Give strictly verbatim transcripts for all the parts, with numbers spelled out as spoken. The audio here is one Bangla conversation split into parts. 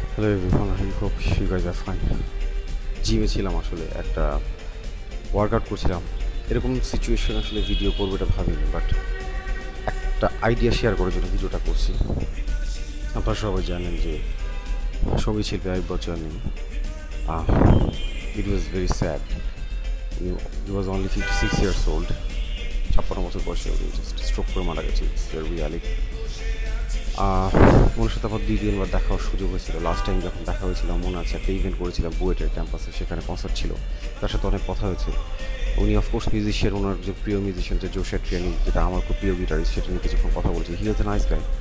Hello everyone, I hope you guys are fine. জিমে ছিলাম, আসলে একটা ওয়ার্কআউট করছিলাম। এরকম সিচুয়েশন আসলে ভিডিও করবো এটা ভাবিনি, বাট একটা আইডিয়া শেয়ার করার জন্য ভিডিওটা করছি। আপনারা সবাই জানেন যে সঙ্গীত শিল্পী Ayub Bachchan, it was very sad. He was only fifty six years old. ছাপ্পান্ন বছর বয়সে উনি জাস্ট স্ট্রোক করে মারা গেছে। It's reality. ওনার সাথে আমার দুই দিনবার দেখার সুযোগ হয়েছিল। লাস্ট টাইম যখন দেখা হয়েছিল মনে আছে, একটা ইভেন্ট করেছিলাম বুয়েটের ক্যাম্পাসে, সেখানে কনসার্ট ছিল। তার সাথে অনেক কথা হয়েছে। উনি অফকোর্স মিউজিশিয়ান, ওনার যে প্রিয় মিউজিশিয়ান যে জোশের ট্রেনিং, যেটা আমার খুব প্রিয় গিটারিস্ট, সেটা নিয়ে কিছুক্ষণ কথা বলছি। He was a nice guy.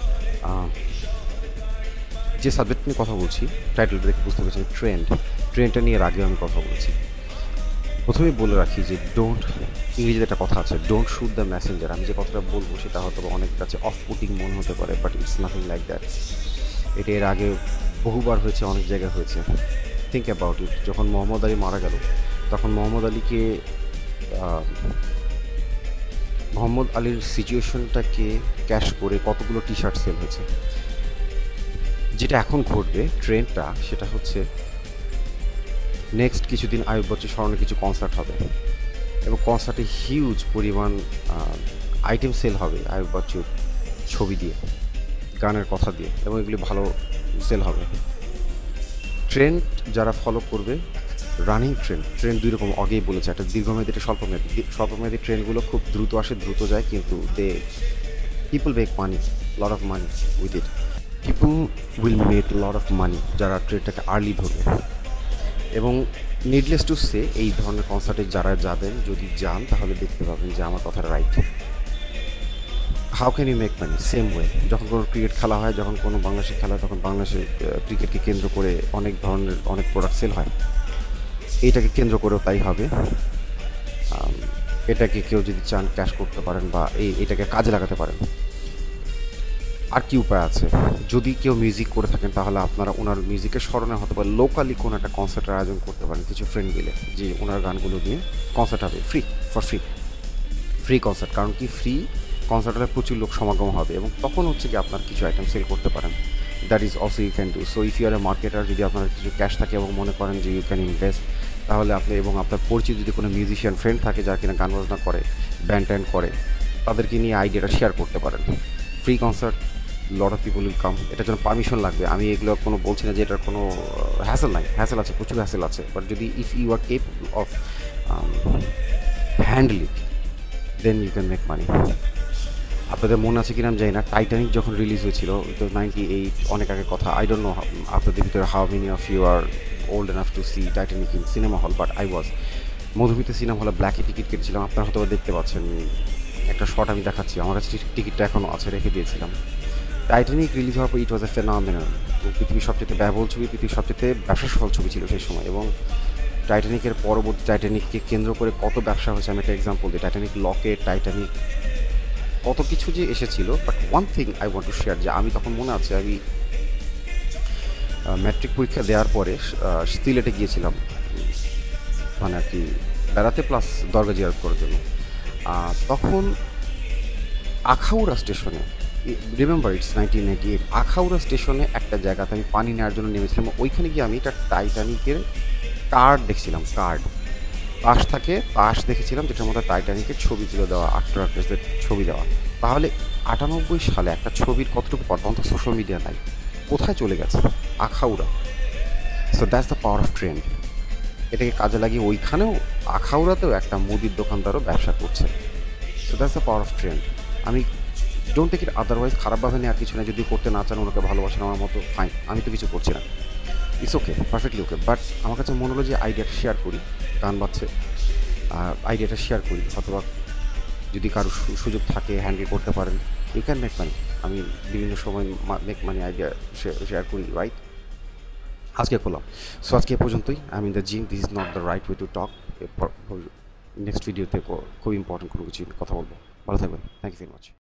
যে সাবজেক্ট নিয়ে কথা বলছি, টাইটেলটা দেখে বুঝতে পেরেছি, ট্রেন্ড। ট্রেন্ডটা নিয়ে এর আগেও আমি কথা বলেছি। প্রথমেই বলে রাখি যে ডোন্ট, ইংরেজিতে একটা কথা আছে, ডোন্ট শুট দ্য ম্যাসেঞ্জার। আমি যে কথাটা বলবো সেটা হয়তো অনেক কাছে অফ পুটিং মনে হতে পারে, but it's nothing like that. এটা এর আগে বহুবার হয়েছে, অনেক জায়গায় হয়েছে। Think about it. যখন মোহাম্মদ আলী মারা গেল, তখন মোহাম্মদ আলীকে মোহাম্মদ আলীর সিচুয়েশনটাকে ক্যাশ করে কতগুলো টি শার্ট সেল হয়েছে। যেটা এখন ঘটবে ট্রেন্ডটা, সেটা হচ্ছে নেক্সট কিছুদিন আইয়ুব বচ্চন স্মরণে কিছু কনসার্ট হবে, এবং কনসার্টে হিউজ পরিমাণ আইটেম সেল হবে আইয়ুব বচ্চন ছবি দিয়ে, গানের কথা দিয়ে, এবং এগুলি ভালো সেল হবে। ট্রেন্ড যারা ফলো করবে, রানিং ট্রেন্ড, ট্রেন্ড দুই রকম আগেই বলেছে, একটা দীর্ঘমেয়াদী, একটা স্বল্পমেয়াদী। স্বল্পমেয়াদী ট্রেন্ডগুলো খুব দ্রুত আসে, দ্রুত যায়, কিন্তু they people make money, lot of money with it. People will make lot of money যারা ট্রেন্ডটাকে আর্লি ধরবে। এবং নিডলেস টু সে, এই ধরনের কনসার্টে যারা যাবেন, যদি যান তাহলে দেখতে পাবেন যে আমার কথাটা right. How can you make money? Same way, যখন কোনো ক্রিকেট খেলা হয়, যখন কোনো বাংলাদেশের খেলা হয়, তখন বাংলাদেশের ক্রিকেটকে কেন্দ্র করে অনেক ধরনের অনেক প্রোডাক্ট সেল হয়। এইটাকে কেন্দ্র করেও তাই হবে। এটাকে কেউ যদি চান ক্যাশ করতে পারেন, বা এই এটাকে কাজে লাগাতে পারেন। আর কি উপায় আছে? যদি কেউ মিউজিক করে থাকেন, তাহলে আপনারা ওনার মিউজিকের স্মরণে হয়তো বা লোকালি কোনো একটা কনসার্টের আয়োজন করতে পারেন, কিছু ফ্রেন্ড মিলে, যে ওনার গানগুলো নিয়ে কনসার্ট হবে, free, for free free concert. কারণ কি, ফ্রি কনসার্ট হলে প্রচুর লোক সমাগম হবে, এবং তখন হচ্ছে কি আপনার কিছু আইটেম সেল করতে পারেন। That is also you can do. So if you are a marketer, যদি আপনার কিছু ক্যাশ থাকে এবং মনে করেন যে ইউ ক্যান ইনভেস্ট, তাহলে আপনি, এবং আপনার পরিচিত যদি কোনো মিউজিশিয়ান ফ্রেন্ড থাকে যারা কিনা গান বাজনা করে, ব্যান্ড ট্যান্ড করে, তাদেরকে নিয়ে আইডিয়াটা শেয়ার করতে পারেন। Free concert, lot of people will come. এটার জন্য পারমিশন লাগবে। আমি এগুলো কোনো বলছি না যে এটার কোনো হ্যাসেল নাই, হ্যাসেল আছে, প্রচুর হ্যাসেল আছে, বাট যদি if you are capable of handle it, then you can make money. আপনাদের মনে আছে কিনা আমি জানি না, টাইটানিক যখন রিলিজ হয়েছিল, তো নাইনটি এইট, অনেক আগের কথা। আই ডোন্ট নো আপনাদের ভিতরে how many of you are old enough to see Titanic in cinema hall, but I was. Madhumita cinema হলে ব্ল্যাকে টিকিট কেটেছিলাম। আপনারা হয়তো দেখতে পাচ্ছেন, একটা শট আমি দেখাচ্ছি, আমার কাছে টিকিটটা এখনও আছে, রেখে দিয়েছিলাম। টাইটানিক রিলিজ হওয়ার পর ইট ওয়াজ এ ফেনোমেনন। পৃথিবীর সবচেয়ে ব্যয়বহুল ছবি, পৃথিবীর সবচেয়ে ব্যবসা সফল ছবি ছিল সেই সময়। এবং টাইটানিকের পরবর্তী, টাইটানিককে কেন্দ্র করে কত ব্যবসা হয়েছে, আমি একটা এক্সাম্পল দিই। টাইটানিক লকে, টাইটানিক, কত কিছু যে এসেছিল। But one thing I want to share, যে আমি তখন মনে আছে, আমি ম্যাট্রিক পরীক্ষা দেওয়ার পরে সিলেটে গিয়েছিলাম, মানে আর কি বেড়াতে, প্লাস দরগা জিয়ারত করার জন্য। তখন আখাউড়া স্টেশনে, remember it's nineteen ninety eight, আখাউড়া স্টেশনে একটা জায়গাতে আমি পানি নেওয়ার জন্য নেমেছিলাম। ওইখানে গিয়ে আমি একটা টাইটানিকের কার্ড দেখছিলাম, কার্ড পাশ থাকে, পাশ দেখেছিলাম, যেটার মধ্যে টাইটানিকের ছবি তুলে দেওয়া, আফটার আর্টিস্টের ছবি দেওয়া। তাহলে আটানব্বই সালে একটা ছবির কতটুকু পর্যন্ত সোশ্যাল মিডিয়া নাই, কোথায় চলে গেছে? Akhaura. So that's the power of trend. এটাকে কাজে লাগিয়ে ওইখানেও, আখাউড়াতেও একটা মুদির দোকানদারও ব্যবসা করছে। So that's the power of trend. আমি ডোন্ট টেক ইট আদারওয়াইজ, খারাপভাবে নিয়ে আর কিছু না। যদি করতে না চান, ওনাকে ভালোবাসেন আমার মতো, ফাইন, আমি তো কিছু করছি না, it's okay, perfectly okay. But আমার কাছে মনে হলো যে আইডিয়াটা শেয়ার করি, গান বাজছে, আইডিয়াটা শেয়ার করি, অথবা যদি কারো সুযোগ থাকে, হ্যান্ডেল করতে পারেন, ইউ ক্যান মেক মানি। আমি বিভিন্ন সময় মেক মানি আইডিয়া শেয়ার করি, রাইট? আজকে করলাম। সো আজকে এ পর্যন্তই। I mean the gym, this is not the right way to talk. Next ভিডিওতে খুব ইম্পর্টেন্ট কোনো কিছু কথা বলবো। ভালো থাকবেন। Thank you very much.